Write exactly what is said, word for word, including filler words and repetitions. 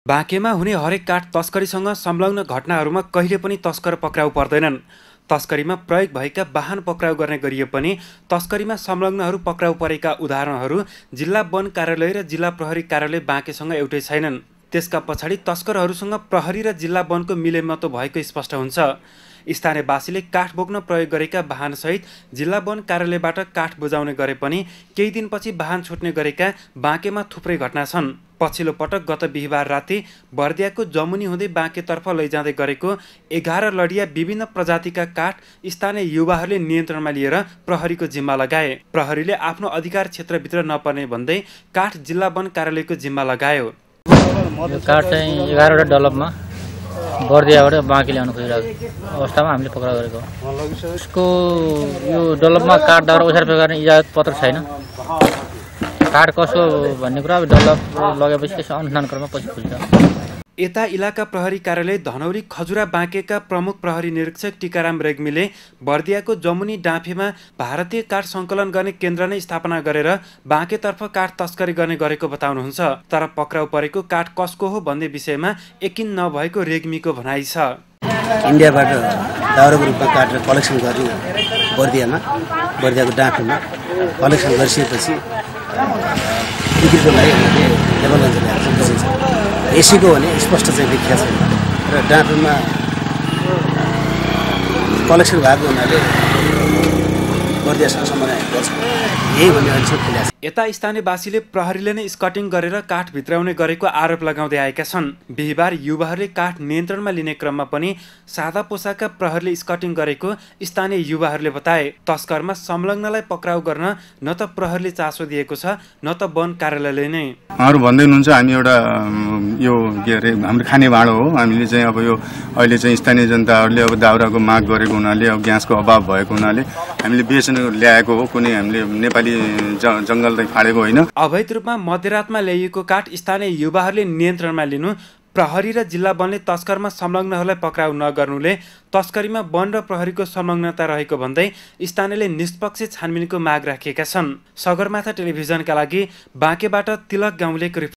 बाँकेमा हुने हरेक काठ तस्करीसँग संलग्न घटनाहरूमा कहिले पनि तस्कर पक्राउ पर्दैनन्। तस्करीमा प्रयोग भएका वाहन पक्राउ गर्ने गरिए पनि तस्करीमा संलग्नहरू पक्राउ परेका उदाहरणहरू जिल्ला वन कार्यालय र जिल्ला प्रहरी कार्यालय बाँकेसँग एउटै छैनन्। त्यसका पछाडि तस्करहरूसँग प्रहरी र जिल्ला वनको मिलेमतो भएको स्पष्ट हुन्छ। स्थानीयवासीले काठ बोक्न प्रयोग गरेका वाहनसहित जिल्ला वन कार्यालयबाट काठ बुझाउने गरे पनि केही दिनपछि वाहन छुट्ने गरेका बाँकेमा थुप्रै घटना छन्। पछिल्लो पटक गत बिहिबार राति बर्दियाको जमुनी हुँदै बाँकेतर्फ लैजाँदै गरेको एघार लडिया विभिन्न प्रजातिका काठ स्थानीय युवाहरूले नियन्त्रणमा लिएर प्रहरीको जिम्मा लगाए। प्रहरीले आफ्नो अधिकार क्षेत्रभित्र नपर्ने भन्दै काठ जिल्ला वन कार्यालयको जिम्मा लगायो। काठ चाहिँ एघारवटा डलपमा बर्दियाबाट बाँकी ल्याउनु खोजिरहेको अवस्थामा हामीले पक्राउ गरेको। उसको यो डलपमा काठ दाउरा ओसार प्रकार इजाजत पत्र छैन। काठ कसो भन्ने कुरा डलप लगेपछि त्यसो अनुसन्धान क्रममा पछि खुल्छ। यता इलाका प्रहरी कार्यालय धनौरी खजुरा बाँकेका प्रमुख प्रहरी निरीक्षक टिकाराम रेग्मीले बर्दियाको जमुनी डाँफेमा भारतीय काठ सङ्कलन गर्ने केन्द्र नै स्थापना गरेर बाँकेतर्फ काठ तस्करी गर्ने गरेको बताउनुहुन्छ। तर पक्राउ परेको काठ कसको हो भन्ने विषयमा यकिन नभएको रेग्मीको भनाइ छ। इन्डियाबाट दाउराको रूपमा काठ कलेक्सन गर्ने बर्दियामा बर्दियाको डाँफेमा कलेक्सन गरिसकेपछि बिक्रीको लागि लेबलगञ्ज ल्याएको बुझिन्छ। यसैको भने स्पष्ट चाहिँ देखिया छैन र डाँफेमा कलेक्सन भएको हुनाले बर्दियासँग समन्वय गर्छ यही भन्ने अहिलेसम्म खुल्या छ। यता स्थानीयवासीले प्रहरीले नै स्कटिङ गरेर काठ भित्राउने गरेको आरोप लगाउँदै आएका छन्। बिहिबार युवाहरूले काठ नियन्त्रणमा लिने क्रममा पनि सादा पोसाकका प्रहरीले स्कटिङ गरेको स्थानीय युवाहरूले बताए। तस्करमा संलग्नलाई पक्राउ गर्न न त प्रहरीले चासो दिएको छ न त वन कार्यालयले नै। उहाँहरू भन्दै हुनुहुन्छ हामी एउटा यो के अरे हाम्रो खाने भाँडो हो। हामीले चाहिँ अब यो अहिले चाहिँ स्थानीय जनताहरूले अब दाउराको माग गरेको हुनाले अब ग्यासको अभाव भएको हुनाले हामीले बेच्न ल्याएको हो। कुनै हामीले नेपाली जङ्गल फाडेको होइन। अवैध रूपमा मध्यरातमा ल्याइएको काठ स्थानीय युवाहरूले नियन्त्रणमा लिनु, प्रहरी र जिल्ला वनले तस्करमा संलग्नहरूलाई पक्राउ नगर्नुले तस्करीमा वन र प्रहरीको संलग्नता रहेको भन्दै स्थानीयले निष्पक्ष छानबिनको माग राखेका छन्। सगरमाथा टेलिभिजनका लागि बाँकेबाट तिलक गाउँलेको